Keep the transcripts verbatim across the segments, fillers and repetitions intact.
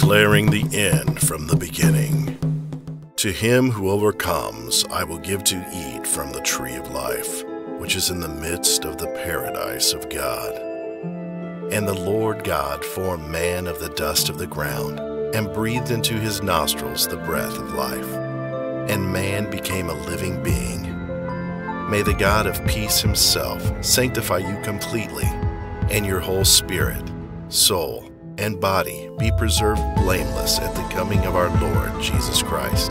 declaring the end from the beginning. To him who overcomes, I will give to eat from the tree of life, which is in the midst of the paradise of God. And the Lord God formed man of the dust of the ground, and breathed into his nostrils the breath of life, and man became a living being. May the God of peace himself sanctify you completely, and your whole spirit, soul, and body be preserved blameless at the coming of our Lord Jesus Christ.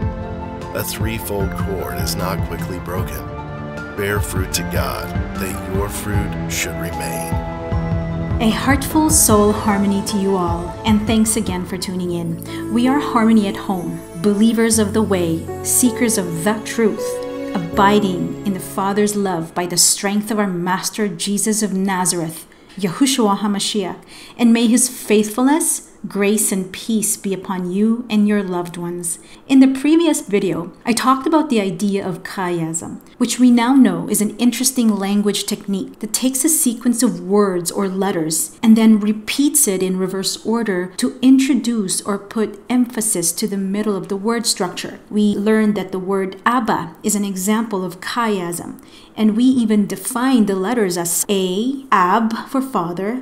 A threefold cord is not quickly broken. Bear fruit to God, that your fruit should remain. A heartful soul harmony to you all, and thanks again for tuning in. We are Harmony at Home, believers of the way, seekers of the truth, abiding in the Father's love by the strength of our Master Jesus of Nazareth, Yahushua HaMashiach, and may his faithfulness, grace, and peace be upon you and your loved ones. In the previous video, I talked about the idea of chiasm, which we now know is an interesting language technique that takes a sequence of words or letters and then repeats it in reverse order to introduce or put emphasis to the middle of the word structure. We learned that the word Abba is an example of chiasm, and we even define the letters as A, Ab for father,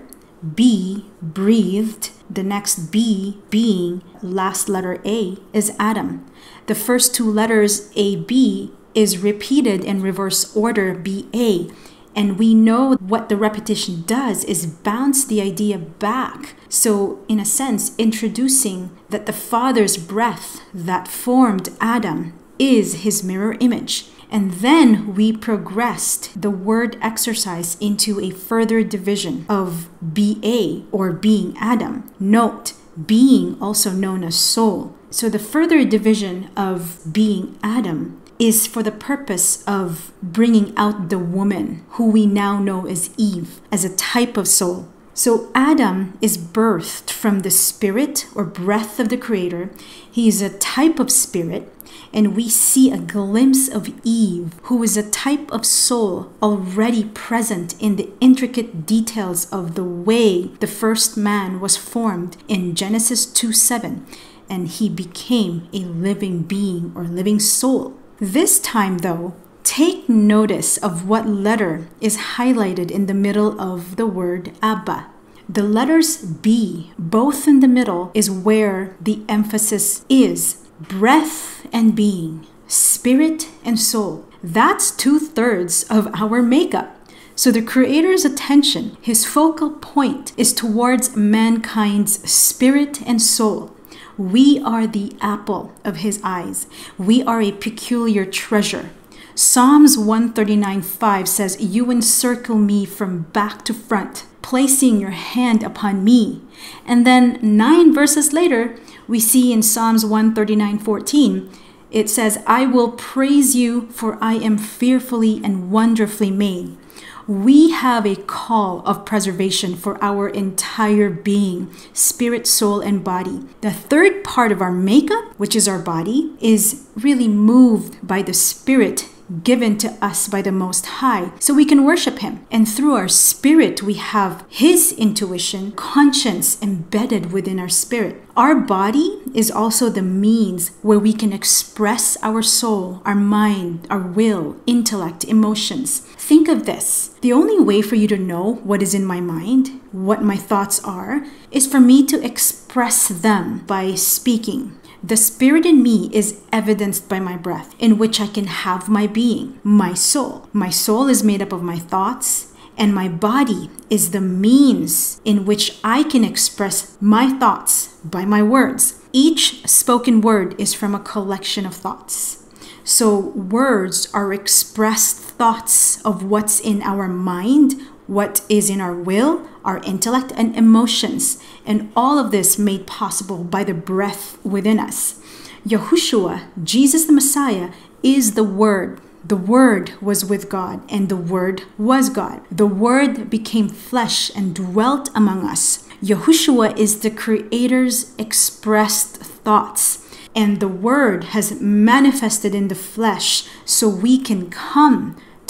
B, breathed, the next B, being, last letter A, is Adam. The first two letters A B is repeated in reverse order B A, and we know what the repetition does is bounce the idea back. So in a sense, introducing that the Father's breath that formed Adam is his mirror image. And then we progressed the word exercise into a further division of B A, or being Adam. Note, being also known as soul. So the further division of being Adam is for the purpose of bringing out the woman, who we now know as Eve, as a type of soul. So Adam is birthed from the spirit or breath of the Creator. He is a type of spirit. And we see a glimpse of Eve, who is a type of soul already present in the intricate details of the way the first man was formed in Genesis two seven, and he became a living being or living soul. This time, though, take notice of what letter is highlighted in the middle of the word Abba. The letters B, both in the middle, is where the emphasis is. Breath and being, spirit and soul. That's two-thirds of our makeup. So the Creator's attention, his focal point, is towards mankind's spirit and soul. We are the apple of his eyes. We are a peculiar treasure. Psalms one thirty-nine five says, "You encircle me from back to front, placing your hand upon me." And then nine verses later, we see in Psalms one thirty-nine fourteen, it says, "I will praise you, for I am fearfully and wonderfully made." We have a call of preservation for our entire being, spirit, soul, and body. The third part of our makeup, which is our body, is really moved by the Spirit given to us by the Most High, so we can worship him. And through our spirit, we have his intuition, conscience embedded within our spirit. Our body is also the means where we can express our soul, our mind, our will, intellect, emotions. Think of this. The only way for you to know what is in my mind, what my thoughts are, is for me to express them by speaking. The spirit in me is evidenced by my breath, in which I can have my being, my soul. My soul is made up of my thoughts, and my body is the means in which I can express my thoughts by my words. Each spoken word is from a collection of thoughts. So words are expressed thoughts of what's in our mind, what is in our will, our intellect, and emotions, and all of this made possible by the breath within us. Yahushua, Jesus the Messiah, is the Word. The Word was with God, and the Word was God. The Word became flesh and dwelt among us. Yahushua is the Creator's expressed thoughts, and the Word has manifested in the flesh so we can come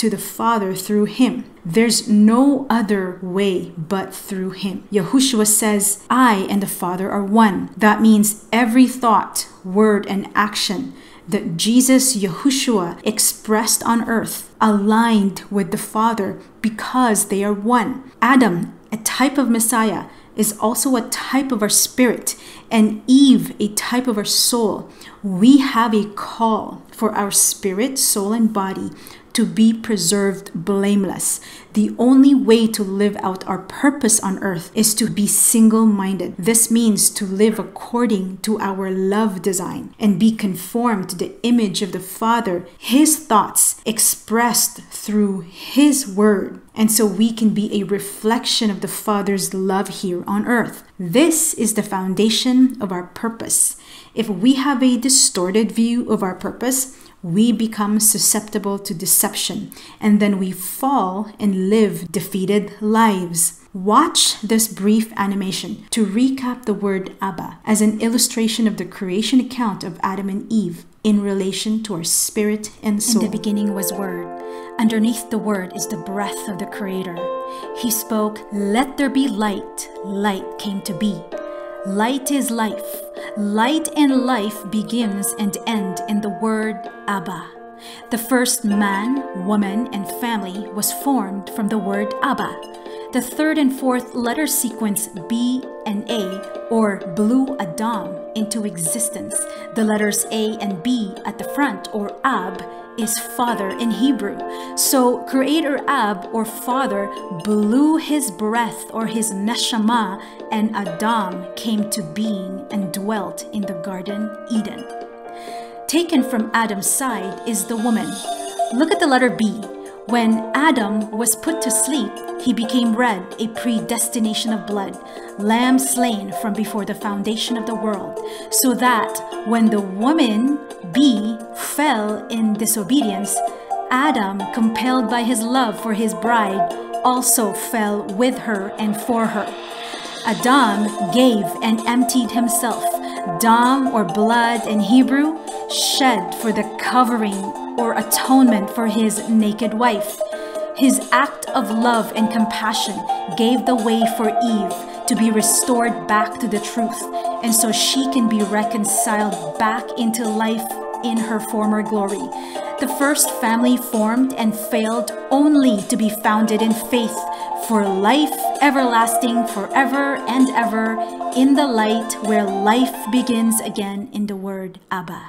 to the Father through him. There's no other way but through him. Yahushua says, I and the Father are one. That means every thought, word, and action that Jesus, Yahushua, expressed on earth aligned with the Father because they are one. Adam, a type of Messiah, is also a type of our spirit, and Eve, a type of our soul. We have a call for our spirit, soul, and body to be preserved blameless. The only way to live out our purpose on earth is to be single-minded. This means to live according to our love design and be conformed to the image of the Father, his thoughts expressed through his word. And so we can be a reflection of the Father's love here on earth. This is the foundation of our purpose. If we have a distorted view of our purpose, we become susceptible to deception, and then we fall and live defeated lives. Watch this brief animation to recap the word Abba as an illustration of the creation account of Adam and Eve in relation to our spirit and soul. In the beginning was Word. Underneath the Word is the breath of the Creator. He spoke, "Let there be light." Light came to be. Light is life. Light and life begins and ends in the word Abba. The first man, woman, and family was formed from the word Abba. The third and fourth letter sequence B and A, or blew Adam into existence. The letters A and B at the front, or Ab, is father in Hebrew. So Creator Ab, or Father, blew his breath, or his neshama, and Adam came to being and dwelt in the Garden Eden. Taken from Adam's side is the woman. Look at the letter B. When Adam was put to sleep, he became red, a predestination of blood, lamb slain from before the foundation of the world, so that when the woman, B, fell in disobedience, Adam, compelled by his love for his bride, also fell with her and for her. Adam gave and emptied himself, dam, or blood in Hebrew, shed for the covering or atonement for his naked wife. His act of love and compassion gave the way for Eve to be restored back to the truth, and so she can be reconciled back into life in her former glory. The first family formed and failed only to be founded in faith for life everlasting forever and ever in the light where life begins again in the word Abba.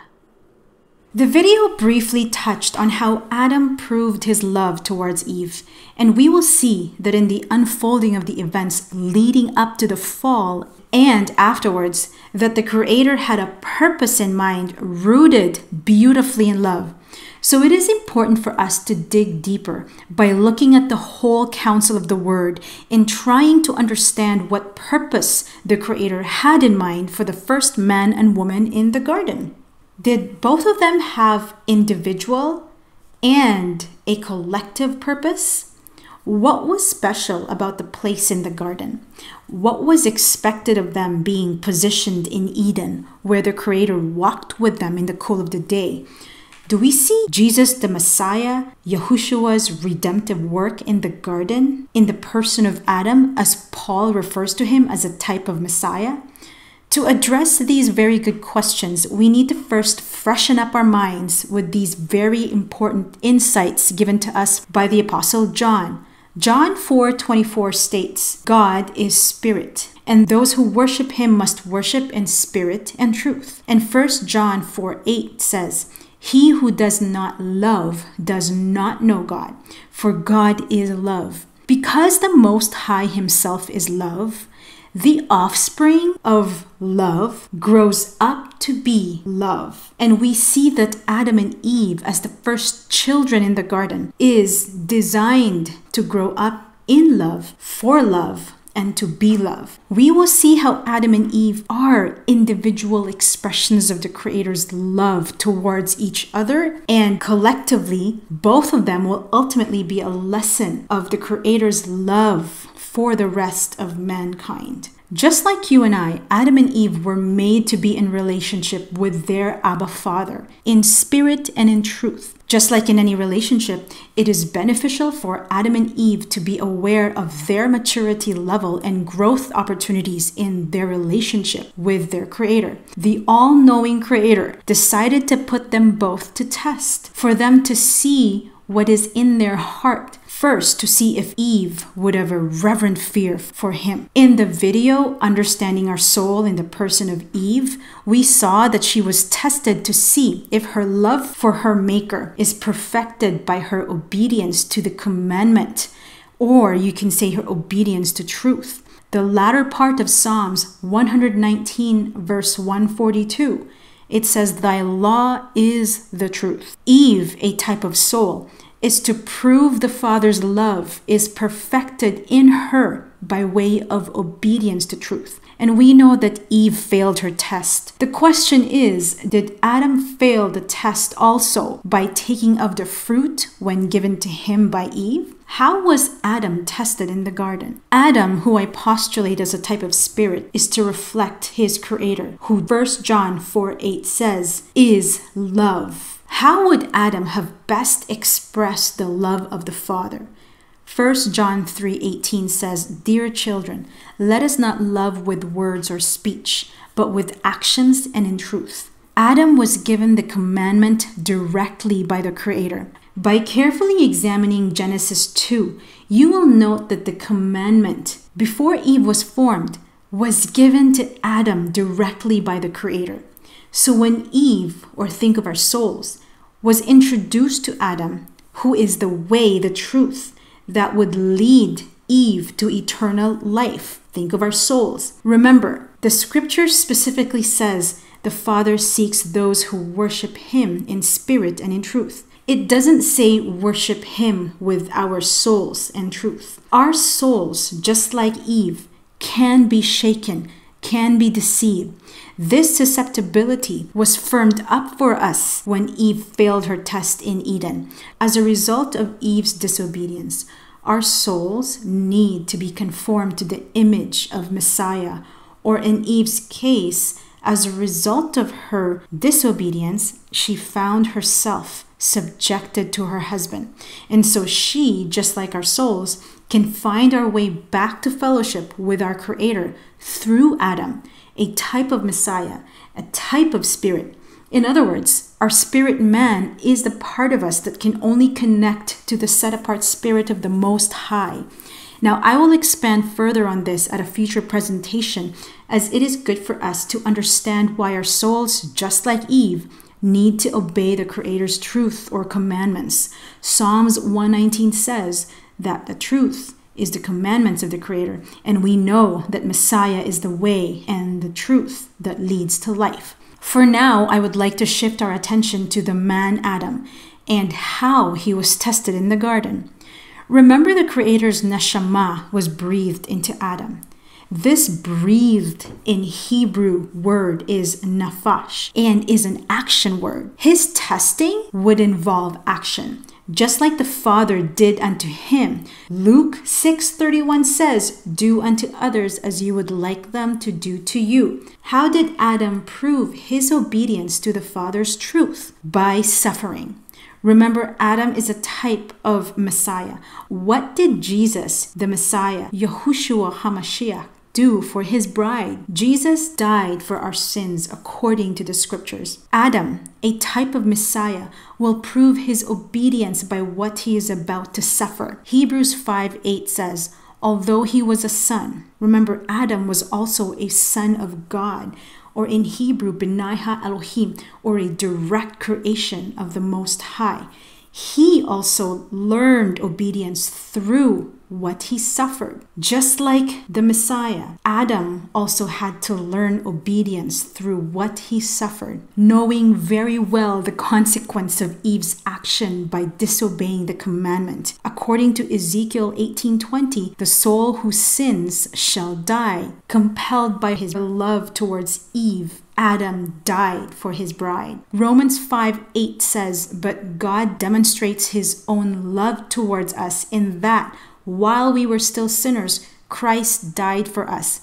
The video briefly touched on how Adam proved his love towards Eve, and we will see that in the unfolding of the events leading up to the fall and afterwards, that the Creator had a purpose in mind rooted beautifully in love. So it is important for us to dig deeper by looking at the whole counsel of the Word and trying to understand what purpose the Creator had in mind for the first man and woman in the garden. Did both of them have individual and a collective purpose? What was special about the place in the garden? What was expected of them being positioned in Eden, where the Creator walked with them in the cool of the day? Do we see Jesus the Messiah, Yahushua's redemptive work in the garden, in the person of Adam, as Paul refers to him as a type of Messiah? To address these very good questions, we need to first freshen up our minds with these very important insights given to us by the Apostle John. John four twenty-four states, God is spirit, and those who worship him must worship in spirit and truth. And First John four eight says, he who does not love does not know God, for God is love. Because the Most High himself is love, the offspring of love grows up to be love. And we see that Adam and Eve, as the first children in the garden, is designed to grow up in love, for love, and to be love. We will see how Adam and Eve are individual expressions of the Creator's love towards each other, and collectively, both of them will ultimately be a lesson of the Creator's love for the rest of mankind. Just like you and I, Adam and Eve were made to be in relationship with their Abba Father, in spirit and in truth. Just like in any relationship, it is beneficial for Adam and Eve to be aware of their maturity level and growth opportunities in their relationship with their Creator. The all-knowing Creator decided to put them both to test, for them to see what is in their heart. First, to see if Eve would have a reverent fear for him. In the video, Understanding Our Soul in the Person of Eve, we saw that she was tested to see if her love for her Maker is perfected by her obedience to the commandment, or you can say her obedience to truth. The latter part of Psalms one nineteen, verse one forty-two, it says, "Thy law is the truth." Eve, a type of soul, is to prove the Father's love is perfected in her by way of obedience to truth. And we know that Eve failed her test. The question is, did Adam fail the test also by taking of the fruit when given to him by Eve? How was Adam tested in the garden? Adam, who I postulate as a type of spirit, is to reflect his Creator, who First John four eight says is love. How would Adam have best expressed the love of the Father? First John three eighteen says, "Dear children, let us not love with words or speech, but with actions and in truth." Adam was given the commandment directly by the Creator. By carefully examining Genesis two, you will note that the commandment, before Eve was formed, was given to Adam directly by the Creator. So when Eve, or think of our souls, was introduced to Adam, who is the way, the truth, that would lead Eve to eternal life. Think of our souls. Remember, the scripture specifically says the Father seeks those who worship Him in spirit and in truth. It doesn't say worship Him with our souls and truth. Our souls, just like Eve, can be shaken, can be deceived. This susceptibility was firmed up for us when Eve failed her test in Eden. As a result of Eve's disobedience, our souls need to be conformed to the image of Messiah, or in Eve's case, as a result of her disobedience, she found herself subjected to her husband. And so she, just like our souls, can find our way back to fellowship with our Creator through Adam, a type of Messiah, a type of spirit. In other words, our spirit man is the part of us that can only connect to the set-apart spirit of the Most High. Now, I will expand further on this at a future presentation, as it is good for us to understand why our souls, just like Eve, need to obey the Creator's truth or commandments. Psalms one nineteen says that the truth is the commandments of the Creator, and we know that Messiah is the way and the truth that leads to life. For now, I would like to shift our attention to the man Adam and how he was tested in the garden. Remember, the Creator's neshama was breathed into Adam. This breathed in Hebrew word is nafash and is an action word. His testing would involve action, just like the Father did unto him. Luke six thirty-one says, "Do unto others as you would like them to do to you." How did Adam prove his obedience to the Father's truth? By suffering. Remember, Adam is a type of Messiah. What did Jesus, the Messiah, Yahushua HaMashiach, do for his bride? Jesus died for our sins according to the scriptures. Adam, a type of Messiah, will prove his obedience by what he is about to suffer. Hebrews five eight says, although he was a son, remember Adam was also a son of God, or in Hebrew, Benaiha Elohim, or a direct creation of the Most High. He also learned obedience through what he suffered. Just like the Messiah, Adam also had to learn obedience through what he suffered, knowing very well the consequence of Eve's action by disobeying the commandment. According to Ezekiel eighteen twenty, the soul who sins shall die. Compelled by his love towards Eve, Adam died for his bride. Romans five eight says, but God demonstrates his own love towards us in that while we were still sinners, Christ died for us.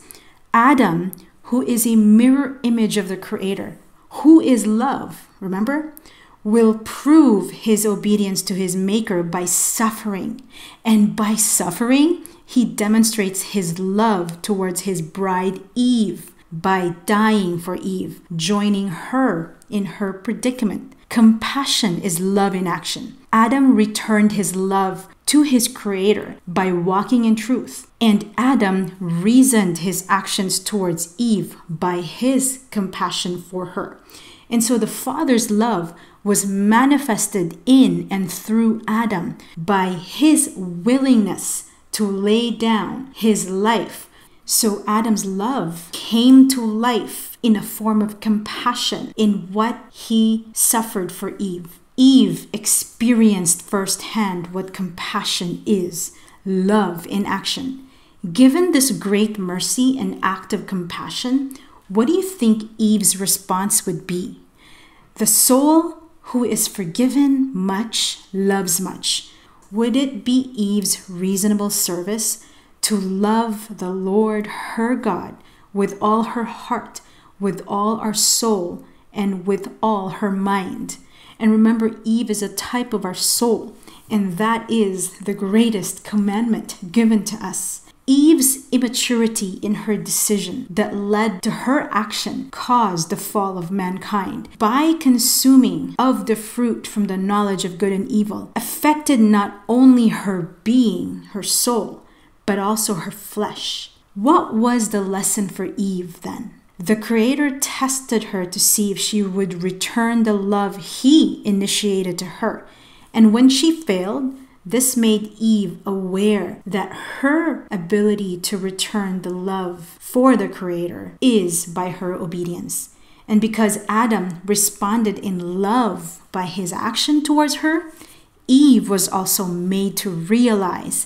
Adam, who is a mirror image of the Creator, who is love, remember, will prove his obedience to his Maker by suffering. And by suffering, he demonstrates his love towards his bride Eve by dying for Eve, joining her in her predicament. Compassion is love in action. Adam returned his love to his Creator by walking in truth, and Adam reasoned his actions towards Eve by his compassion for her. And so the Father's love was manifested in and through Adam by his willingness to lay down his life. So Adam's love came to life in a form of compassion in what he suffered for Eve. Eve experienced firsthand what compassion is, love in action. Given this great mercy and act of compassion, what do you think Eve's response would be? The soul who is forgiven much loves much. Would it be Eve's reasonable service to love the Lord her God with all her heart, with all our soul, and with all her mind? And remember, Eve is a type of our soul, and that is the greatest commandment given to us. Eve's immaturity in her decision that led to her action caused the fall of mankind. By consuming of the fruit from the knowledge of good and evil, affected not only her being, her soul, but also her flesh. What was the lesson for Eve then? The Creator tested her to see if she would return the love He initiated to her. And when she failed, this made Eve aware that her ability to return the love for the Creator is by her obedience. And because Adam responded in love by his action towards her, Eve was also made to realize,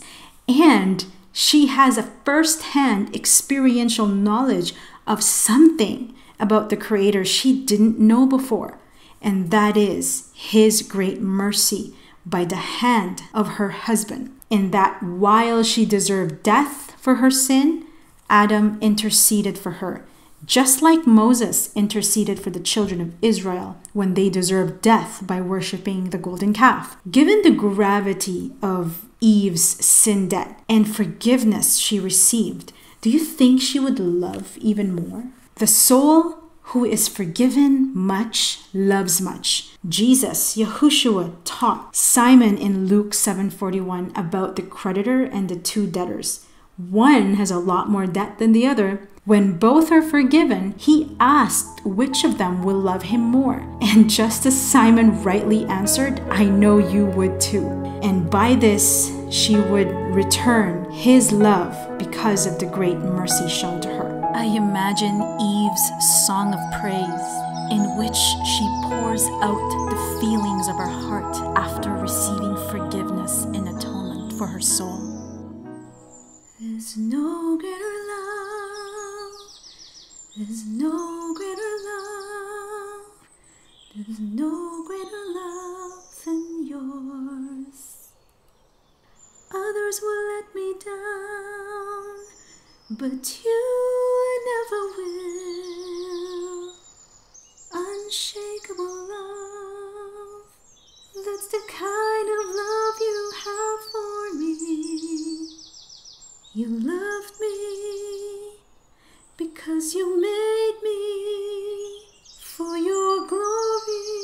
and she has a first-hand experiential knowledge of something about the Creator she didn't know before, and that is His great mercy by the hand of her husband, and that while she deserved death for her sin, Adam interceded for her, just like Moses interceded for the children of Israel when they deserved death by worshiping the golden calf. Given the gravity of Eve's sin debt and forgiveness she received, do you think she would love even more? The soul who is forgiven much loves much. Jesus, Yahushua, taught Simon in Luke seven forty-one about the creditor and the two debtors. One has a lot more debt than the other. When both are forgiven, he asked which of them will love him more. And just as Simon rightly answered, I know you would too. And by this, she would return his love because of the great mercy shown to her. I imagine Eve's song of praise in which she pours out the feelings of her heart after receiving forgiveness and atonement for her soul. There's no greater love, there's no greater love, there's no greater love than yours. Others will let me down, but you never will. Unshakable love, that's the kind of love you have for me. You loved me because you made me for your glory.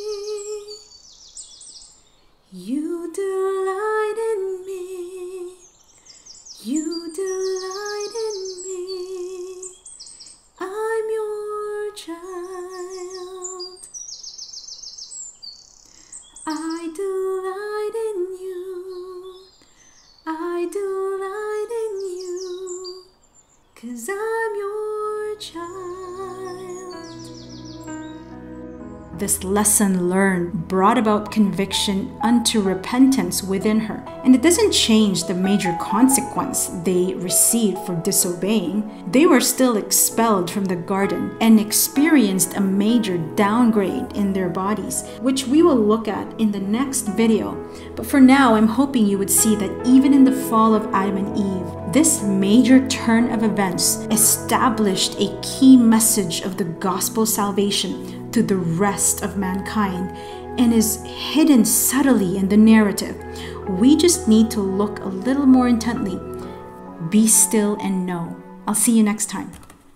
You delight in me. You delight in me. I'm your child. I delight in you. I delight in you, 'cause I'm your child. This lesson learned brought about conviction unto repentance within her. And it doesn't change the major consequence they received for disobeying. They were still expelled from the garden and experienced a major downgrade in their bodies, which we will look at in the next video. But for now, I'm hoping you would see that even in the fall of Adam and Eve, This major turn of events established a key message of the gospel salvation to the rest of mankind and is hidden subtly in the narrative. We just need to look a little more intently. Be still and know. I'll see you next time.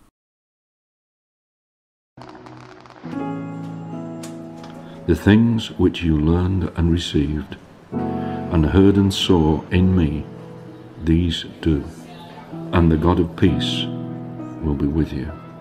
The things which you learned and received, and heard and saw in me, these do, and the God of peace will be with you.